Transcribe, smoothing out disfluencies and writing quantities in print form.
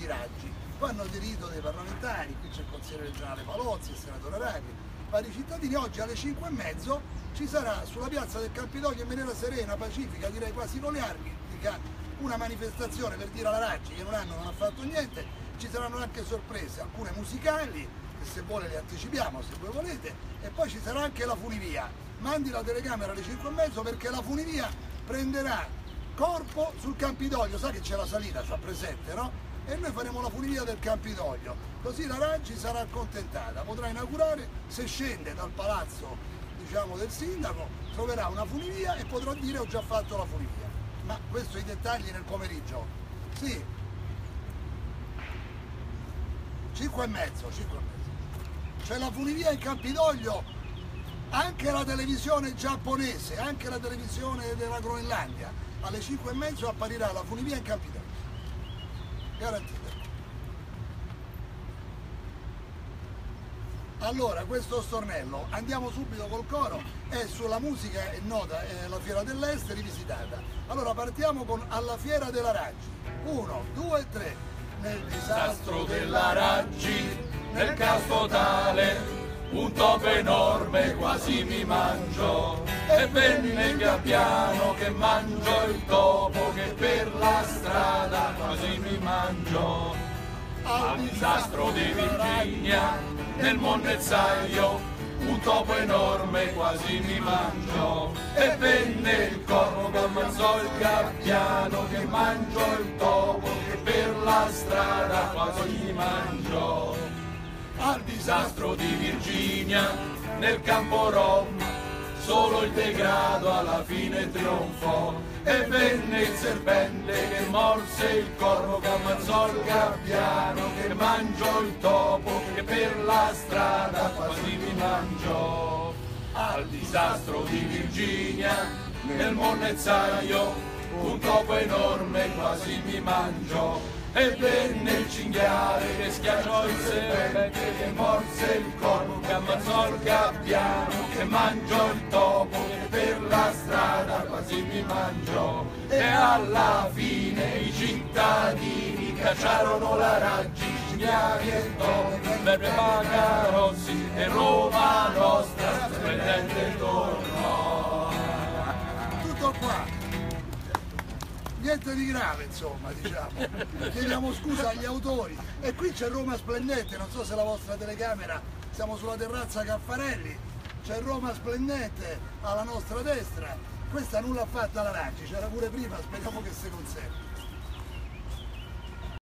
Raggi. Poi hanno aderito dei parlamentari, qui c'è il consigliere regionale Palozzi, il senatore Raggi, vari cittadini. Oggi alle 5:30 ci sarà sulla piazza del Campidoglio in maniera serena, pacifica, direi quasi poliarchica, una manifestazione per dire alla Raggi che non ha fatto niente. Ci saranno anche sorprese, alcune musicali, che se vuole le anticipiamo, se voi volete, e poi ci sarà anche la funivia. Mandi la telecamera alle 5:30 perché la funivia prenderà corpo sul Campidoglio, sa che c'è la salita, c'ha presente, no? E noi faremo la funivia del Campidoglio, così la Raggi sarà accontentata, potrà inaugurare, se scende dal palazzo, diciamo, del sindaco, troverà una funivia e potrà dire ho già fatto la funivia. Ma questo i dettagli nel pomeriggio. Sì. 5:30. C'è la funivia in Campidoglio, anche la televisione giapponese, anche la televisione della Groenlandia. Alle 5:30 apparirà la funivia in Campidoglio. Garantita. Allora, questo stornello, andiamo subito col coro, è sulla musica, è nota, è la Fiera dell'Est rivisitata. Allora partiamo con Alla Fiera della Raggi. 1, 2, 3. Nel disastro della Raggi, nel caos totale, un topo enorme quasi mi mangio, e venne il gabbiano che mangio il topo che per la strada quasi mi mangio. Al disastro di Virginia, nel monnezzaio, un topo enorme quasi mi mangio, e venne il corvo che ammazzò il gabbiano che mangio il topo che per la strada quasi mi mangio. Al disastro di Virginia, nel campo Rom, solo il degrado alla fine trionfò, e venne il serpente che morse il corvo che ammazzò il gabbiano che mangiò il topo che per la strada quasi mi mangiò. Al disastro di Virginia, nel monnezzaio, un topo enorme quasi mi mangiò, e venne il cinghiale che schiacciò il serpente che morse il corvo che ammazzò il gabbiano che mangiò il topo che per la strada quasi mi mangiò. E alla fine i cittadini cacciarono la Raggi, cinghiali e topi, Beppe Pagarozzi, e Roma nostra splendente tornò. Tutto qua. Niente di grave, insomma, diciamo. Chiediamo scusa agli autori. E qui c'è Roma Splendente, non so se la vostra telecamera, siamo sulla terrazza Caffarelli, c'è Roma Splendente alla nostra destra. Questa nulla ha fatta la Raggi, c'era pure prima, speriamo che si conservi.